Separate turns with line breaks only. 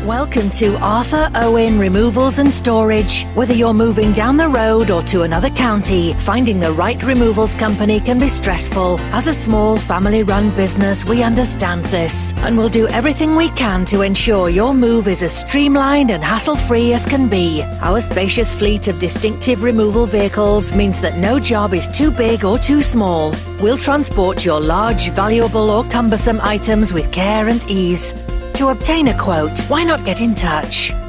Welcome to Arthur Owen Removals and Storage. Whether you're moving down the road or to another county, finding the right removals company can be stressful. As a small family-run business, we understand this and will do everything we can to ensure your move is as streamlined and hassle-free as can be. Our spacious fleet of distinctive removal vehicles means that no job is too big or too small. We'll transport your large, valuable or cumbersome items with care and ease. To obtain a quote, why not get in touch?